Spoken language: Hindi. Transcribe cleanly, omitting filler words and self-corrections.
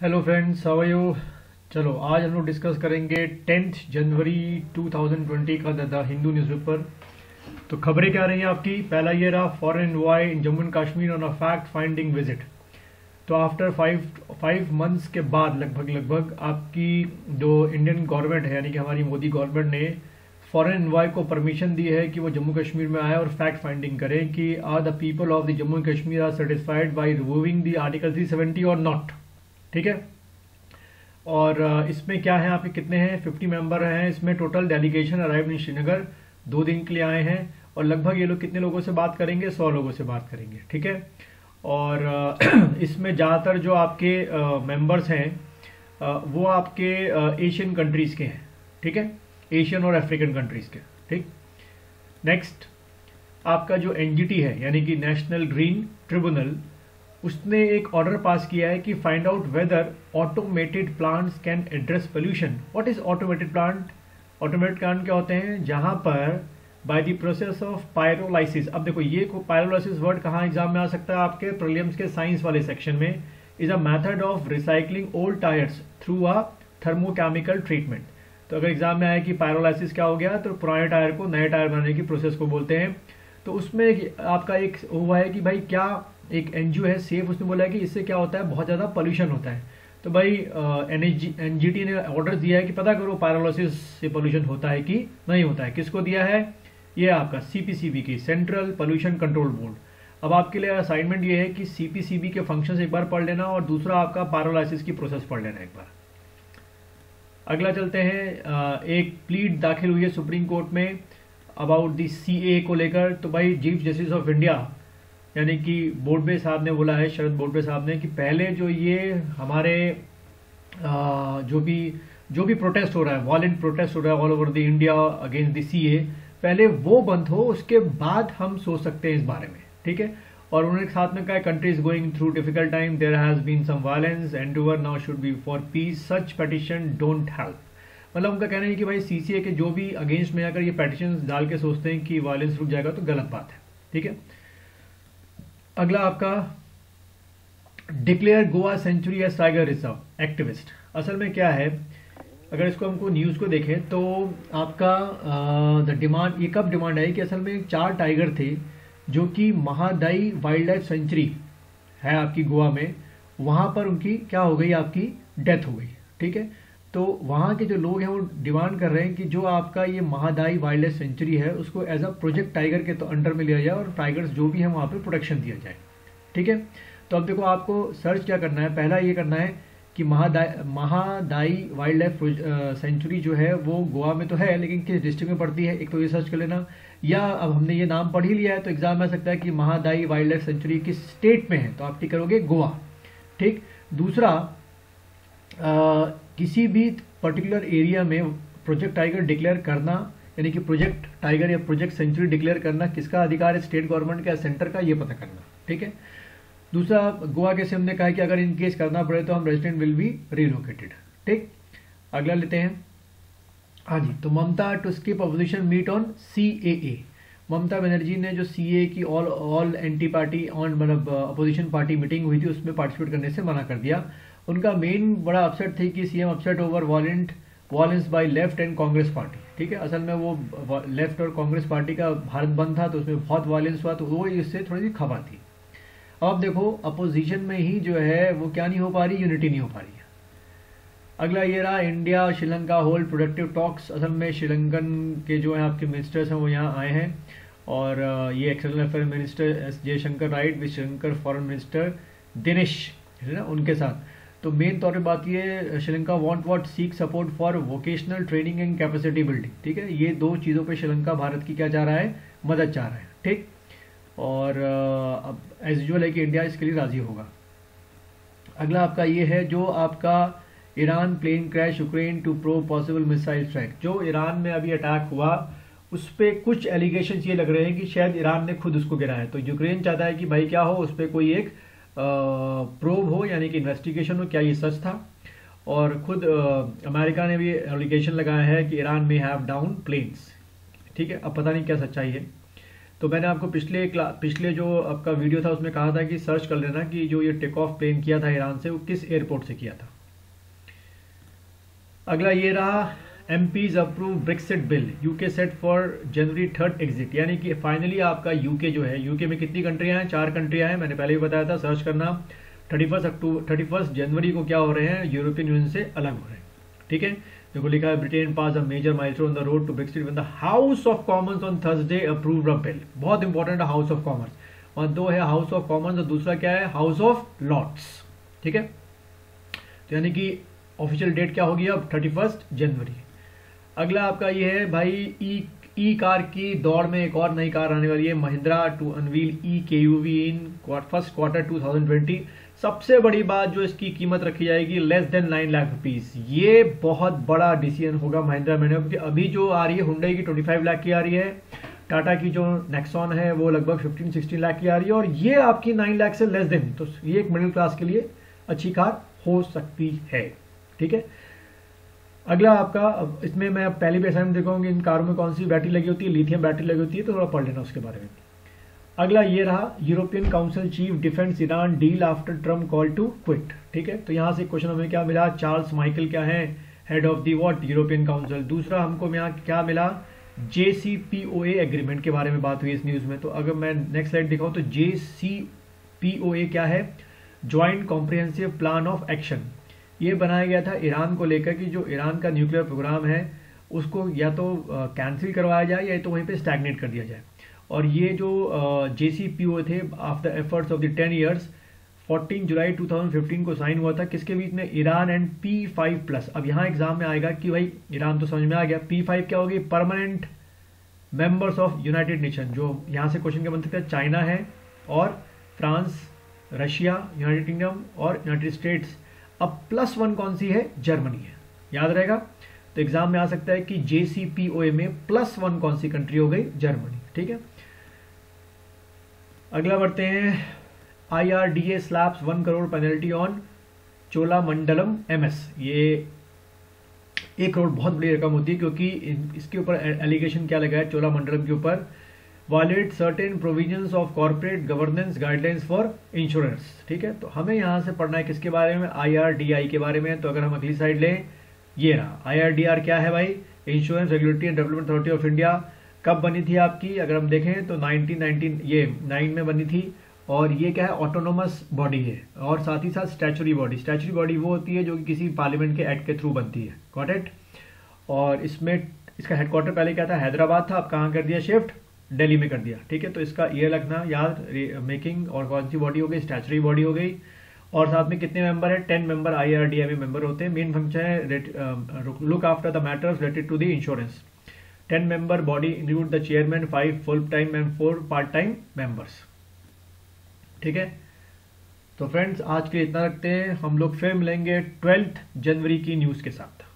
Hello friends, how are you. चलो आज हम लोग डिस्कस करेंगे 10 जनवरी 2020 का द हिंदू न्यूज़पेपर। तो खबरें क्या रही हैं आपकी। पहला ये रहा, foreign envoy in Jammu and Kashmir on a fact finding visit. तो आफ्टर फाइव मंथ्स के बाद लगभग आपकी जो इंडियन गवर्नमेंट है यानी कि हमारी मोदी गवर्नमेंट ने फॉरेन एनवॉय को परमिशन दी है कि वो जम्मू कश्मीर में आए और फैक्ट फाइंडिंग करें कि are the people of the Jammu and Kashmir are satisfied by removing the article 370 or not. ठीक है। और इसमें क्या है, आपके कितने हैं, 50 मेंबर हैं इसमें total. Delegation arrive in Srinagar 2 दिन के लिए आए हैं और लगभग ये लोग कितने लोगों से बात करेंगे, 100 लोगों से बात करेंगे। ठीक है। और इसमें ज़्यादातर जो आपके मेंबर्स हैं वो आपके एशियन कंट्रीज़ के हैं। ठीक है, एशियन और अफ्रीकन कंट्रीज़ के। ठीक। नेक्स्ट, आपका जो एनजीटी है यानी कि नेशनल ग्रीन ट्रिब्यूनल, उसने एक ऑर्डर पास किया है कि find out whether automated plants can address pollution. What is automated plant? Automated plant क्या होते हैं? जहां पर by the process of pyrolysis. अब देखो ये पायरोलाइसिस वर्ड कहाँ एग्जाम में आ सकता है आपके प्रीलिम्स के साइंस वाले सेक्शन में। Is a method of recycling old tyres through a thermochemical treatment. तो अगर एग्जाम में आया कि पायरोलाइसिस क्या हो गया, तो पुराने टायर को नए टायर बनाने की प्रोसेस को बोलते हैं। तो उसमें आपका एक हुआ है कि भाई क्या एक एनजीओ है सेफ, उसने बोला है कि इससे क्या होता है, बहुत ज़्यादा पोल्यूशन होता है। तो भाई एनजीटी ने ऑर्डर दिया है कि पता करो पायरोलाइसिस से पोल्यूशन होता है कि नहीं होता है। किसको दिया है? ये आपका सीपीसीबी की, सेंट्रल पोल्यूशन कंट्रोल बोर्ड। अब आपके लिए असाइनमेंट ये है कि सीपीसीबी के फंक्शंस एक बार पढ़ लेना और दूसरा आपका पायरोलाइसिस की प्रोसेस पढ़ लेना एक बार। अगला चलते हैं, एक प्लीड दाखिल हुई है सुप्रीम कोर्ट में अबाउट दी सीए को लेकर। तो भाई चीफ जस्टिस ऑफ इंडिया यानी कि बोर्डे साहब ने बोला है, शरद बोर्डे साहब ने, कि पहले जो ये हमारे जो भी प्रोटेस्ट हो रहा है, वॉलेंट प्रोटेस्ट हो रहा है all over the India against the CAA, पहले वो बंद हो, उसके बाद हम सोच सकते हैं इस बारे में। ठीक है। और उन्होंने साथ में कहा country is going through difficult time, there has been some violence, endeavour now should be for peace, such petition don't help. मतलब उनका कहना है कि भाई सीसीए के जो भी अगेंस्ट में अगर ये पेटिशन डाल के सोचते हैं कि वायलेंस रुक जाएगा तो गलत बात है। ठीक है। अगला आपका declare Goa sanctuary as tiger reserve activist. असल में क्या है, अगर इसको हमको न्यूज़ को देखें तो आपका द डिमांड, ये कब डिमांड आई कि असल में 4 टाइगर थे जो कि महादाई वाइल्ड लाइफ सेंचुरी है आपकी गोवा में, वहाँ पर उनकी क्या हो गई, आपकी डेथ हो गई। ठीक है। तो वहाँ के जो लोग हैं वो डिमांड कर रहे हैं कि जो आपका ये महादाई वाइल्ड लाइफ सेंचुरी है उसको एज अ प्रोजेक्ट टाइगर के तो अंडर में लिया जाए और टाइगर्स जो भी हैं वहाँ पे प्रोटेक्शन दिया जाए। ठीक है। तो अब देखो आपको सर्च क्या करना है, पहला ये करना है कि महादाई वाइल्ड लाइफ सेंचुरी जो है वो गोवा में तो है लेकिन किस डिस्ट्रिक्ट में पड़ती है, एक तो ये सर्च कर लेना। या अब हमने ये नाम पढ़ ही लिया है तो एग्जाम में आ सकता है कि महादाई वाइल्ड लाइफ सेंचुरी किस स्टेट में है, तो आप टिक करोगे गोवा। ठीक। दूसरा, किसी भी पर्टिकुलर एरिया में प्रोजेक्ट टाइगर डिक्लेयर करना यानी कि प्रोजेक्ट टाइगर या प्रोजेक्ट सेंचुरी डिक्लेयर करना किसका अधिकार है, स्टेट गवर्नमेंट का, सेंटर का, ये पता करना। ठीक है। दूसरा, गोवा के सीएम ने कहा कि अगर इन केस करना पड़े तो हम रेजिडेंट विल बी रिलोकेटेड। ठीक। अगला लेते हैं। हाँ जी, तो Mamata to skip opposition meet on CAA. Mamata Banerjee ने जो सीए की ऑल एंटी पार्टी ऑन मतलब अपोजिशन पार्टी मीटिंग हुई थी उसमें पार्टिसिपेट करने से मना कर दिया। उनका मेन बड़ा अपसेट थी कि CM upset over violence by left and Congress party. ठीक है। असल में वो लेफ्ट और कांग्रेस पार्टी का भारत बंद था तो उसमें बहुत वॉलेंस हुआ, तो वो इससे थोड़ी सी खबर थी। अब देखो अपोजिशन में ही जो है वो क्या नहीं हो पा रही, यूनिटी नहीं हो पा रही है। अगला ये रहा, India Sri Lanka hold productive talks. असल में श्रीलंकन के जो है आपके मिनिस्टर्स हैं वो यहाँ आए हैं और ये external affair minister S Jaishankar right with Sri Lankan foreign minister Dinesh है ना, उनके साथ। तो मेन तौर पे बात ये, Sri Lanka want what seek support for vocational training and capacity building. ठीक है। ये 2 चीज़ों पे श्रीलंका भारत की क्या चाह रहा है, मदद चाह रहा है। ठीक। और अब एज यूजुअल है कि इंडिया इसके लिए राजी होगा। अगला आपका ये है जो आपका Iran plane crash Ukraine to pro possible missile strike. जो ईरान में अभी अटैक हुआ उस पर कुछ एलिगेशन ये लग रहे हैं कि शायद ईरान ने खुद उसको गिराया। तो यूक्रेन चाहता है कि भाई क्या हो, उस पर कोई एक प्रोब हो यानी कि इन्वेस्टिगेशन हो, क्या ये सच था। और खुद अमेरिका ने भी एलिगेशन लगाया है कि ईरान में हैव डाउन प्लेन्स। ठीक है। अब पता नहीं क्या सच्चाई है। तो मैंने आपको पिछले जो आपका वीडियो था उसमें कहा था कि सर्च कर लेना कि जो ये टेक ऑफ प्लेन किया था ईरान से वो किस एयरपोर्ट से किया था। अगला ये रहा MPs approve Brexit bill, UK set for January 3rd exit, यानी कि फाइनली आपका यूके जो है, यूके में कितनी कंट्रियां हैं, 4 कंट्रियां हैं, मैंने पहले भी बताया था, सर्च करना। 31 जनवरी को क्या हो रहे हैं, यूरोपियन यूनियन से अलग हो रहे हैं। ठीक है, देखो लिखा है Britain pass a major milestone on the road to Brexit when the House of Commons on Thursday approved a bill. बहुत इंपॉर्टेंट है हाउस ऑफ कॉमन्स, और दो है हाउस ऑफ कॉमन्स और दूसरा क्या है, हाउस ऑफ लॉर्ड्स। ठीक है, तो यानी कि ऑफिशियल डेट क्या होगी अब, 31 जनवरी। अगला आपका ये है भाई ई कार की दौड़ में एक और नई कार आने वाली है, Mahindra to unveil EKUV in first quarter 2020। सबसे बड़ी बात जो इसकी कीमत रखी जाएगी लेस देन 9 लाख रुपीज। ये बहुत बड़ा डिसीजन होगा महिंद्रा में, क्योंकि अभी जो आ रही है हुंडई की 25 लाख की आ रही है, टाटा की जो नेक्सॉन है वो लगभग 15-16 लाख की आ रही है, और ये आपकी 9 लाख से लेस देन, तो ये एक मिडिल क्लास के लिए अच्छी कार हो सकती है। ठीक है, अगला आपका, इसमें मैं पहले भी असाइनमेंट दिखाऊंगी इन कारों में कौन सी बैटरी लगी होती है, लिथियम बैटरी लगी होती है, तो थोड़ा पढ़ लेना उसके बारे में। अगला ये रहा European Council chief defence Iran deal after Trump call to quit. ठीक है, तो यहां से क्वेश्चन हमें क्या मिला, चार्ल्स माइकल क्या है, head of the what, European Council. दूसरा हमको यहाँ क्या मिला, JCPOA एग्रीमेंट के बारे में बात हुई इस न्यूज में। तो अगर मैं नेक्स्ट स्लाइड दिखाऊं तो JCPOA क्या है, joint comprehensive plan of action. ये बनाया गया था ईरान को लेकर कि जो ईरान का न्यूक्लियर प्रोग्राम है उसको या तो कैंसिल करवाया जाए या तो वहीं पे स्टैग्नेट कर दिया जाए। और ये जो JCPOA थे, after efforts of the 10 years, 14 जुलाई 2015 को साइन हुआ था, किसके बीच में, ईरान एंड P5+। अब यहाँ एग्जाम में आएगा कि भाई ईरान तो समझ में आ गया, P5 क्या होगी, permanent members of United Nation. जो यहाँ से क्वेश्चन क्या बन सकता है, चाइना है और फ्रांस, रशिया, यूनाइटेड किंगडम और यूनाइटेड स्टेट्स। अब +1 कौन सी है, जर्मनी है, याद रहेगा। तो एग्जाम में आ सकता है कि JCPOA में +1 कौन सी कंट्री हो गई, जर्मनी। ठीक है, अगला बढ़ते हैं, IRDA slaps 1 crore penalty on Cholamandalam MS। ये 1 करोड़ बहुत बड़ी रकम होती है, क्योंकि इसके ऊपर एलिगेशन क्या लगा है, चोलामंडलम के ऊपर, violate certain provisions of corporate governance guidelines for insurance. ठीक है, तो हमें यहां से पढ़ना है किसके बारे में, IRDI के बारे में। तो अगर हम अगली साइड लें, ये रहा IRDR क्या है भाई, insurance regulatory and development authority of India. कब बनी थी आपकी, अगर हम देखें तो 19 में बनी थी, और ये क्या है, ऑटोनोमस बॉडी है, और साथ ही साथ स्टैचुरी बॉडी। स्टैचुरी बॉडी वो होती है जो कि किसी पार्लियामेंट के एक्ट के थ्रू बनती है, गॉट इट। और इसमें इसका हेडक्वार्टर पहले क्या था, हैदराबाद था, अब कहाँ कर दिया शिफ्ट, दिल्ली में कर दिया। ठीक है, तो इसका ये रखना याद, मेकिंग, और कौन सी बॉडी हो गई, स्टैचुरी बॉडी हो गई, और साथ में कितने मेंबर है, 10 मेंबर IRDA में मेंबर होते हैं। मेन फंक्शन है look after the matters related to the insurance. 10 member body include the chairman, 5 full time and 4 part time members. ठीक है, तो फ्रेंड्स आज के लिए इतना रखते हैं, हम लोग फिर मिलेंगे 12 जनवरी की न्यूज के साथ।